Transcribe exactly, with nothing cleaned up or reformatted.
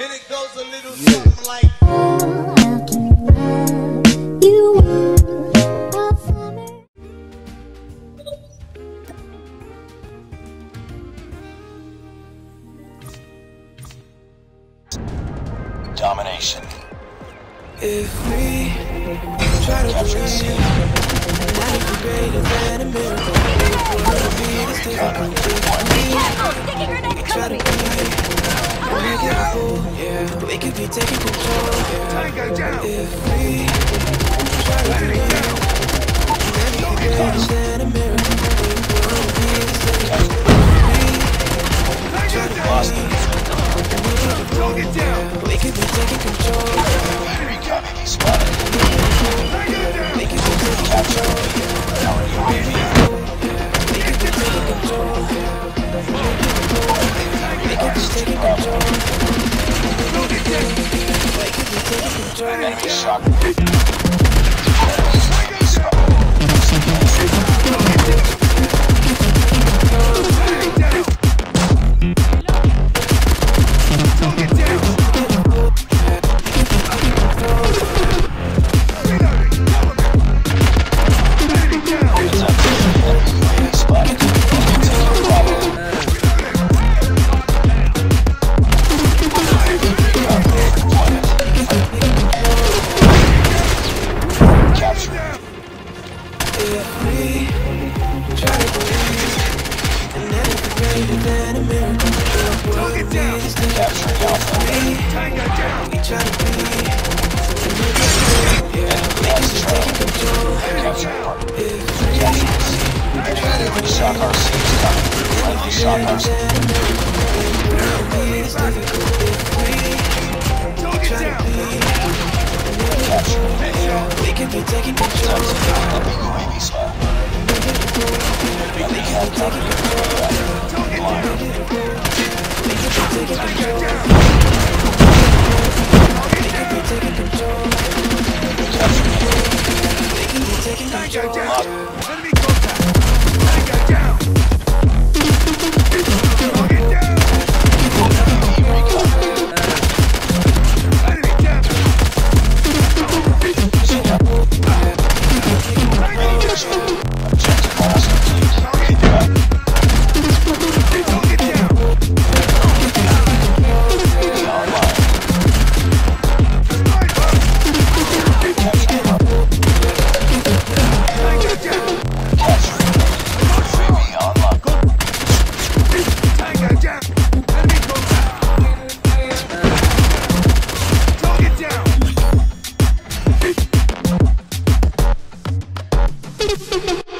And it goes a little something like You are summer. Domination. If we try to Capture the believe scene. life is greater than a miracle, it will be this difficult. We try to believe we get a fool, yeah, we could be taking control, yeah. If we try to believe life is greater than a miracle, it will be this difficult. We try to believe we could be taking control. Enemy copy spotted. We could be taking control. Our U A V. We could be taking control. We could be taking control. We could be taking control. Enemy shock. U A V spotted. Shock R C is coming. Friendly shock R C. Capture. We can be taking control. Enemy U A V spot. Enemy helicopter. Blind. We can be taking control. We can be taking control. We can be taking control. enemy contact. Tango down. Target down. Enemy down. Objective almost complete. Keep it up. Target down. Be online. Tango down. Capture. U A V online. Tango down. Enemy contact. Target down.